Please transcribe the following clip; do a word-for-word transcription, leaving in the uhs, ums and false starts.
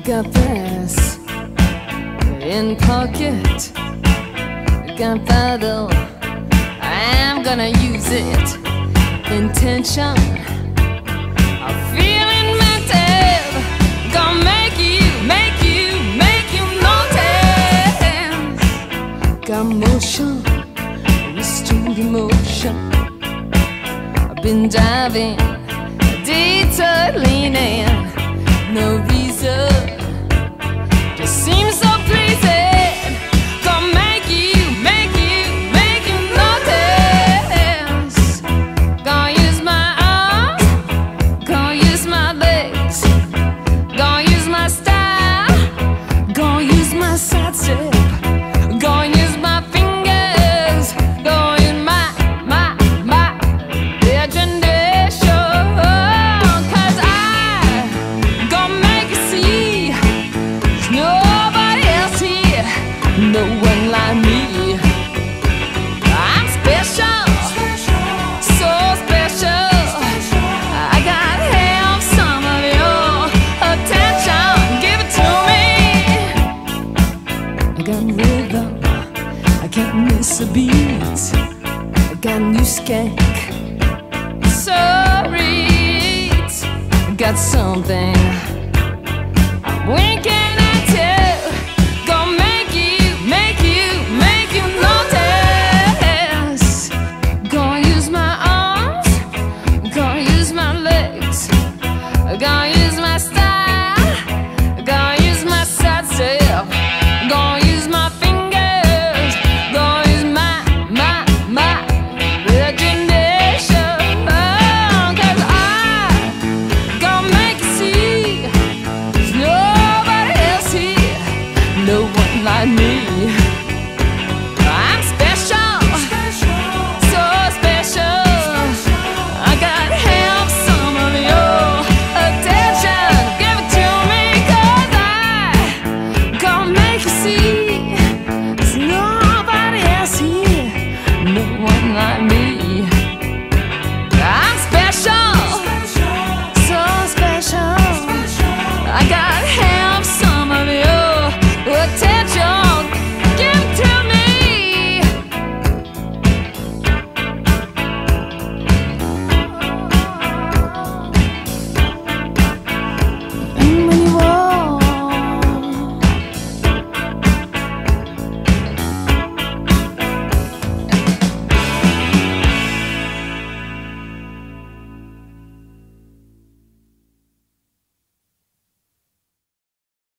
Got brass in pocket, gunpowder, I'm gonna use it. Intention of feeling mental, gonna make you, make you, make you notice. Got motion, restored emotion. I've been diving, detour leaning, no reason, just seems so pleasing. Gonna make you, make you, make you notice. Gonna use my arms, gonna use my legs, gonna use my style, gonna use my side step, gonna use my fingers, gonna use my, my, my imagination. No one like me. I'm special, so special. I gotta have some of your attention. Give it to me. I got rhythm, I can't miss a beat. I got new skank, so sweet. I got something